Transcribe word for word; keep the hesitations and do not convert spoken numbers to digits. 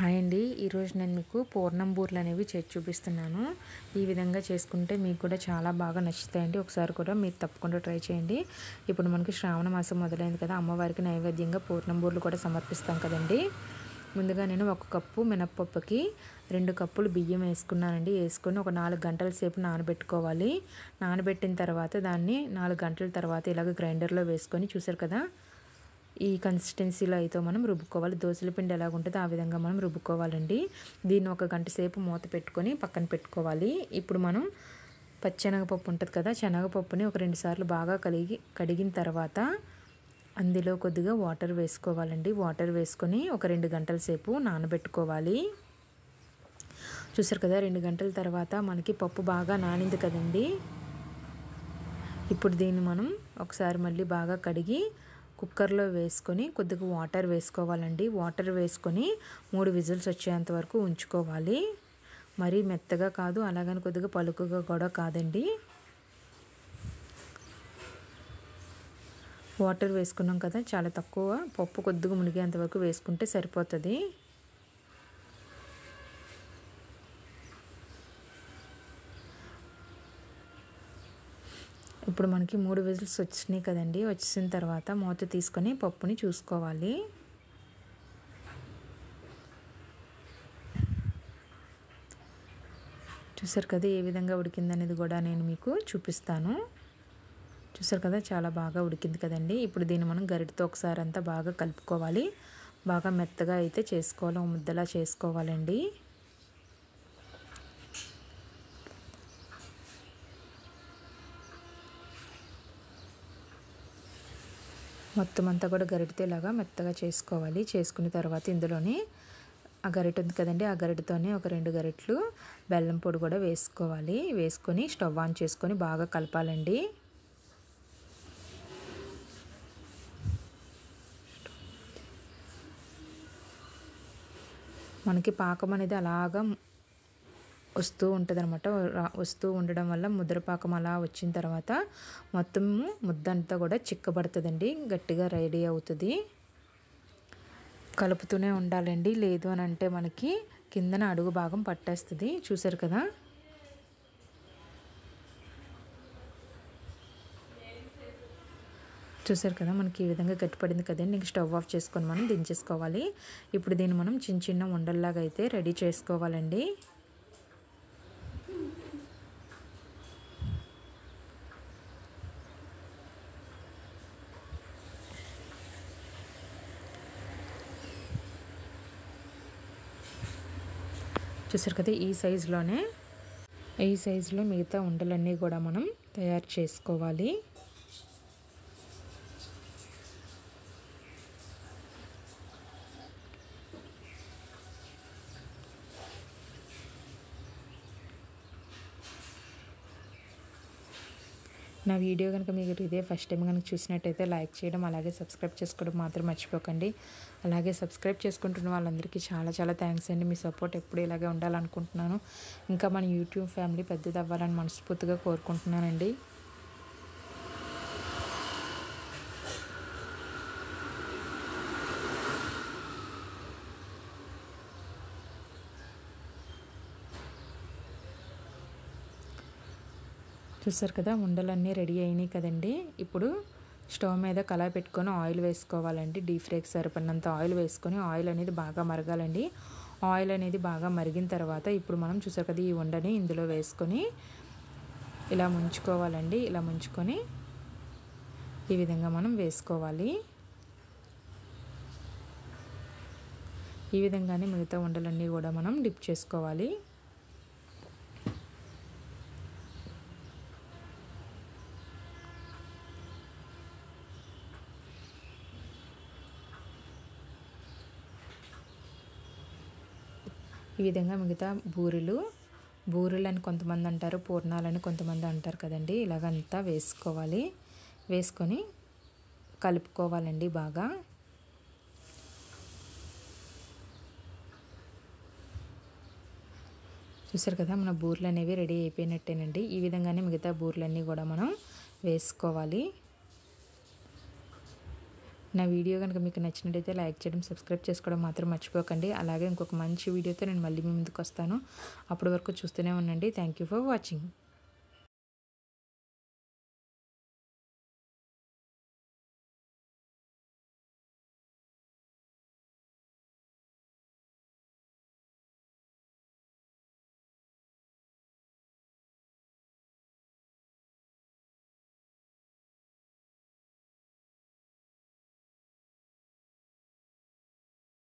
Hi అండి, ఈరోజు నేను మీకు పూర్ణం బూరెలు అనేవి చేసి చూపిస్తున్నాను. ఈ విధంగా చేసుకుంటే మీకు కూడా చాలా బాగా నచ్చుతాయండి. ఒకసారి కూడా మీరు తప్పకుండా ట్రై చేయండి. ఇప్పుడు మనకి శ్రావణ మాసం మొదలైంది కదా, అమ్మవారికి నైవేద్యంగా పూర్ణం బూరెలు కూడా సమర్పిస్తాం కదండి. ముందుగా నేను ఒక కప్పు మినప్పప్పుకి రెండు కప్పులు బియ్యం వేసుకున్నానండి. వేసుకొని ఒక నాలుగు గంటల సేపు నానబెట్టుకోవాలి. నానబెట్టిన తర్వాత దాన్ని నాలుగు గంటల తర్వాత ఇలాగ గ్రైండర్లో వేసుకొని, చూసారు కదా ఈ కన్సిస్టెన్సీలో అయితే మనం రుబ్బుకోవాలి. దోసల పిండి ఎలాగ ఉంటుందో ఆ విధంగా మనం రుబ్బుకోవాలండి. దీన్ని ఒక గంట సేపు మూత పెట్టుకొని పక్కన పెట్టుకోవాలి. ఇప్పుడు మనం పచ్చెనగపప్పు ఉంటుంది కదా, శనగపప్పుని ఒక రెండు సార్లు బాగా కడిగి కడిగిన తర్వాత అందులో కొద్దిగా వాటర్ వేసుకోవాలండి. వాటర్ వేసుకొని ఒక రెండు గంటల సేపు నానబెట్టుకోవాలి. చూసారు కదా, రెండు గంటల తర్వాత మనకి పప్పు బాగా నానింది కదండి. ఇప్పుడు దీన్ని మనం ఒకసారి మళ్ళీ బాగా కడిగి కుక్కర్లో వేసుకొని కొద్దిగా వాటర్ వేసుకోవాలండి. వాటర్ వేసుకొని మూడు విజిల్స్ వచ్చేంత వరకు ఉంచుకోవాలి. మరీ మెత్తగా కాదు, అలాగని కొద్దిగా పలుకుగా కూడా కాదండి. వాటర్ వేసుకున్నాం కదా, చాలా తక్కువ, పప్పు కొద్దిగా మునిగేంత వరకు వేసుకుంటే సరిపోతుంది. ఇప్పుడు మనకి మూడు విజిల్స్ వచ్చినాయి కదండి. వచ్చిన తర్వాత మూత తీసుకొని పప్పుని చూసుకోవాలి. చూసారు కదా ఏ విధంగా ఉడికిందనేది కూడా నేను మీకు చూపిస్తాను. చూసారు కదా చాలా బాగా ఉడికింది కదండి. ఇప్పుడు దీన్ని మనం గరిటతో ఒకసారి అంతా బాగా కలుపుకోవాలి. బాగా మెత్తగా అయితే చేసుకోవాలి, ముద్దలా చేసుకోవాలండి. మొత్తం అంతా కూడా గరిటతో ఇలాగా మెత్తగా చేసుకోవాలి. చేసుకున్న తర్వాత ఇందులోనే ఆ గరిట ఉంది కదండి, ఆ గరిటతోనే ఒక రెండు గరిటలు బెల్లం పొడి కూడా వేసుకోవాలి. వేసుకొని స్టవ్ ఆన్ చేసుకొని బాగా కలపాలండి. మనకి పాకం అనేది అలాగా వస్తూ ఉంటుంది అనమాట. వస్తూ ఉండడం వల్ల ముద్ర పాకం అలా వచ్చిన తర్వాత మొత్తం ముద్దంతా కూడా చిక్కబడుతుందండి, గట్టిగా రెడీ అవుతుంది. కలుపుతూనే ఉండాలండి, లేదు అని అంటే మనకి కిందన అడుగు భాగం పట్టేస్తుంది. చూసారు కదా, చూసారు కదా మనకి ఈ విధంగా గట్టిపడింది కదండి. ఇంక స్టవ్ ఆఫ్ చేసుకొని మనం దించేసుకోవాలి. ఇప్పుడు దీన్ని మనం చిన్న చిన్న ఉండల్లాగా అయితే రెడీ చేసుకోవాలండి. చూసారు కదా ఈ సైజులోనే ఈ సైజులో మిగతా ఉండలన్నీ కూడా మనం తయారు చేసుకోవాలి. నా వీడియో కనుక మీకు ఇదే ఫస్ట్ టైం కనుక చూసినట్టయితే లైక్ చేయడం, అలాగే సబ్స్క్రైబ్ చేసుకోవడం మాత్రం మర్చిపోకండి. అలాగే సబ్స్క్రైబ్ చేసుకుంటున్న వాళ్ళందరికీ చాలా చాలా థ్యాంక్స్ అండి. మీ సపోర్ట్ ఎప్పుడు ఇలాగే ఉండాలనుకుంటున్నాను. ఇంకా మన యూట్యూబ్ ఫ్యామిలీ పెద్దది అవ్వాలని మనస్ఫూర్తిగా కోరుకుంటున్నానండి. చూసారు కదా ఉండలన్నీ రెడీ అయినాయి కదండి. ఇప్పుడు స్టవ్ మీద కళాయి పెట్టుకొని ఆయిల్ వేసుకోవాలండి. డీప్ ఫ్రైకి సరిపడినంత ఆయిల్ వేసుకొని ఆయిల్ అనేది బాగా మరగాలండి. ఆయిల్ అనేది బాగా మరిగిన తర్వాత ఇప్పుడు మనం చూసారు కదా ఈ ఉండని ఇందులో వేసుకొని ఇలా ముంచుకోవాలండి. ఇలా ముంచుకొని ఈ విధంగా మనం వేసుకోవాలి. ఈ విధంగానే మిగతా ఉండలన్నీ కూడా మనం డిప్ చేసుకోవాలి. ఈ విధంగా మిగతా బూరెలు బూరెలు అని కొంతమంది అంటారు, పూర్ణాలని కొంతమంది అంటారు కదండి. ఇలాగంతా వేసుకోవాలి. వేసుకొని కలుపుకోవాలండి బాగా. చూసారు కదా మన బూరెలు అనేవి రెడీ అయిపోయినట్టేనండి. ఈ విధంగానే మిగతా బూరెలన్నీ కూడా మనం వేసుకోవాలి. నా వీడియో కనుక మీకు నచ్చినట్టయితే లైక్ చేయడం, సబ్స్క్రైబ్ చేసుకోవడం మాత్రం మర్చిపోకండి. అలాగే ఇంకొక మంచి వీడియోతో నేను మళ్ళీ మీ ముందుకు వస్తాను. అప్పటి వరకు చూస్తూనే ఉండండి. Thank you for watching.